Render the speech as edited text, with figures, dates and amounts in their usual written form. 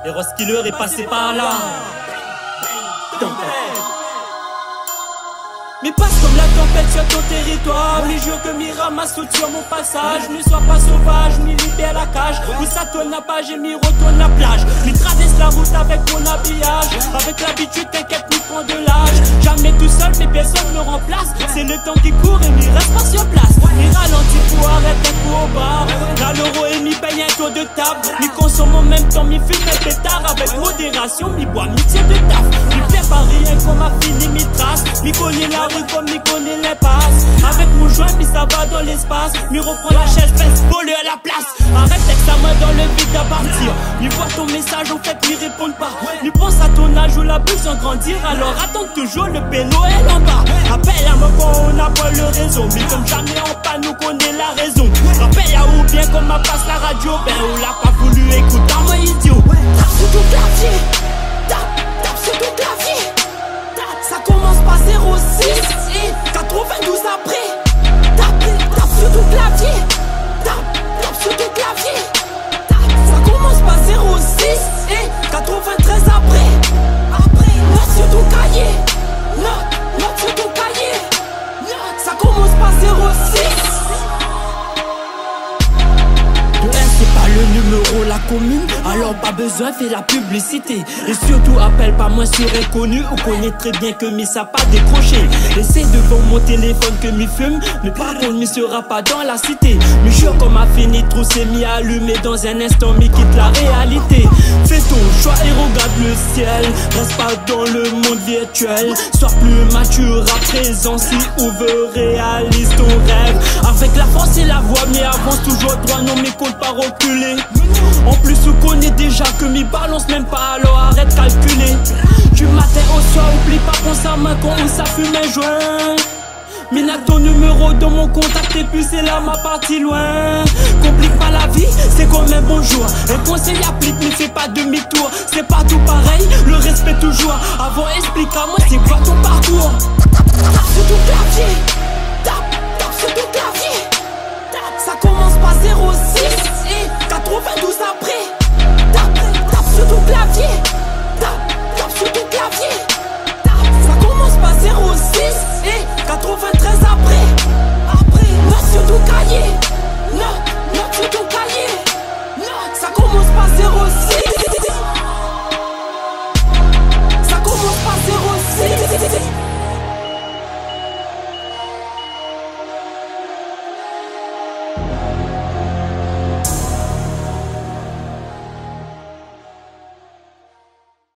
Et Roskiller est passé par là. Mais passe comme la tempête sur ton territoire. Les jours que m'y ramasse tout sur mon passage. Ne sois pas sauvage, ni libère la cage. Où ça tourne la page et m'y retourne la plage. M'y traverse la route avec mon habillage. Avec l'habitude, t'inquiète, m'y prend de l'âge. Jamais tout seul, mais personne me remplace. C'est le temps qui court et m'y reste pas sur place. M'y ralentit pour arrêter un coup au bar. Là l'euro et m'y paye un tour de table. M'y consomme en même temps, m'y fume un pétard. Avec modération, m'y bois, m'y tire de taf. M'y fait pas rien qu'on m'a fini, m'y trace. M'y connaît la rue comme m'y connaît les passes. Avec mon joint, m'y ça va dans l'espace. M'y reprend la chaise, pèse, voler à la place. Arrête d'être ta main dans le vide à partir. M'y vois ton message, au fait, m'y répondent pas. M'y pense à ton âge ou la besoin de grandir. Alors attends toujours le pélo est en bas. Appelle à moi quand on n'a pas le réseau. Mais comme jamais en panne, nous connaît la raison. Rappelle à ou bien qu'on m'a passe la radio. Ben on l'a pas voulu écouter, moi idiot. Tape sur ton clavier. Tape sur ton clavier. Ça commence par 06 et 92 après. Tape sur ton clavier. Tape sur ton clavier. Ça commence par 06 et 93 après. Note sur ton cahier. Note sur ton cahier. Ça commence par 06. C'est pas le numéro, la commune, alors pas besoin, fais la publicité. Et surtout appelle pas moi sur inconnu, ou connaît très bien que m'y ça pas décroché. Et c'est devant mon téléphone que m'y fume, mais par contre m'y sera pas dans la cité. Mais jure comme a fini trop c'est m'y allumé, dans un instant m'y quitte la réalité. Fais ton choix et regarde le ciel, reste pas dans le monde virtuel. Sois plus mature à présent si ou veux réalise ton rêve. Avec la force et la voix, mais avance toujours droit, non mais compte pas reculer. En plus on connaît déjà que m'y balance même pas, alors arrête calculer. Du matin au soir oublie pas qu'on sa main quand on s'affume un joint. Mina ton numéro dans mon contact et puis c'est là ma partie loin. Complique pas la vie, c'est comme un bonjour. Un conseil applique, ne fais pas demi-tour. C'est pas tout pareil, le respect toujours. Avant explique à moi c'est quoi ton parcours. Tape sur ton clavier. Tape sur ton clavier. Ça commence par 06 et 92 après. Tape sur ton clavier.